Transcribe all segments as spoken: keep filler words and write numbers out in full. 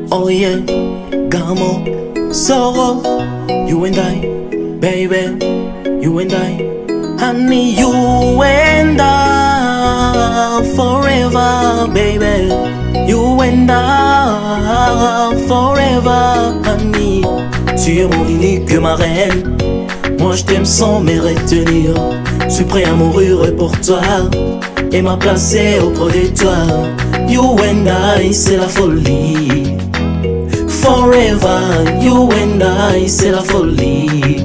Oh yeah, Gamo, Sorrow, you and I, baby, you and I, honey, you and I, forever, baby, you and I, forever, honey. Tu es mon unique ma reine, moi je t'aime sans me retenir. Je suis prêt à mourir pour toi et m'a placé auprès de toi. You and I, c'est la folie. Forever, you and I, c'est la folie.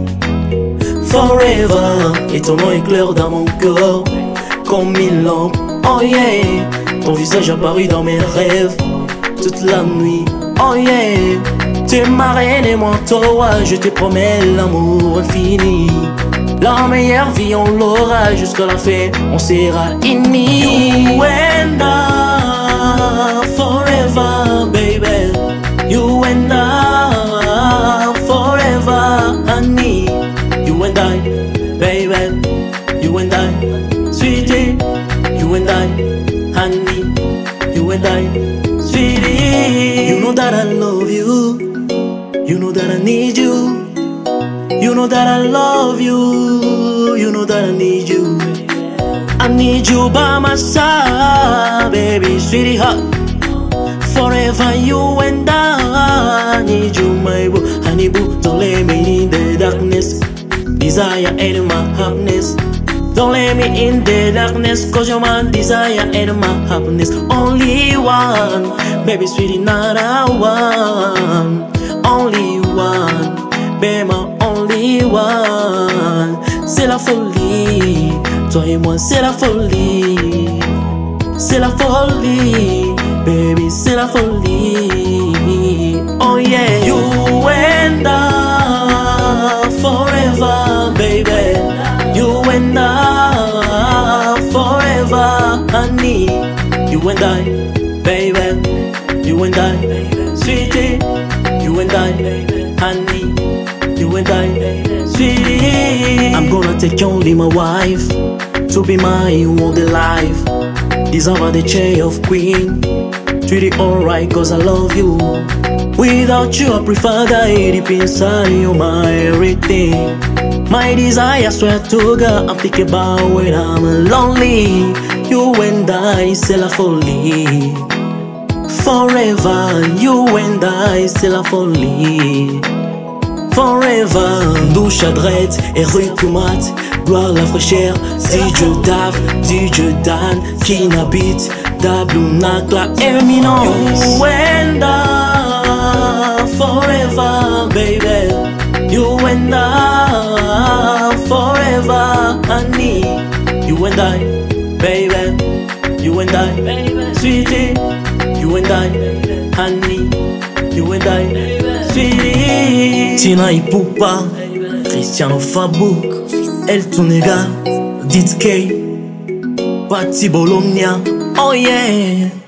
Forever, et ton nom éclaire dans mon corps comme mille lampes. Oh yeah, ton visage apparu dans mes rêves toute la nuit. Oh yeah, tu es ma reine et moi toi, je te promets l'amour infini. La meilleure vie on l'aura jusqu'à la fin, on sera unis. You and I, forever, baby. You and I, forever, honey. You and I, baby. You and I, sweetie. You and I, honey. You and I, sweetie. You know that I love you. You know that I need you. You know that I love you. You know that I need you. I need you by my side, baby, sweetie hot. Forever you and I need you, my boo. Honey boo, don't let me in the darkness. Desire and my happiness. Don't let me in the darkness, cause you're my desire and my happiness. Only one, baby sweetie, not a one. Only one, baby, my only one. C'est la folie, toi et moi c'est la folie. C'est la folie, baby, c'est la folie. Oh yeah, you and I, forever, baby. You and I, forever, honey. You and I, baby. You and I, sweetie. You and I, honey. You and I, sweetie. I'm gonna take only my wife to be my whole life. Deserve the chair of queen. Treat it alright cause I love you. Without you I prefer die deep inside. You're my everything. My desire, swear to God, I'm thinking about when I'm lonely. You and I, c'est la folie. Forever, you and I, c'est la folie. Forever, douche à dread et rue Kumat, gloire la fraîcheur, D J Dav, D J Dan, qui n'habite, Dablounak, la éminence. You and I, forever, baby. You and I, forever, honey. You and I, baby. You and I, baby. Sweetie. You and I, honey. You and I, sweetie. Tina Ipupa, Cristiano Fabouk, El Tunega, Dit K, Patti Bologna. Oh yeah.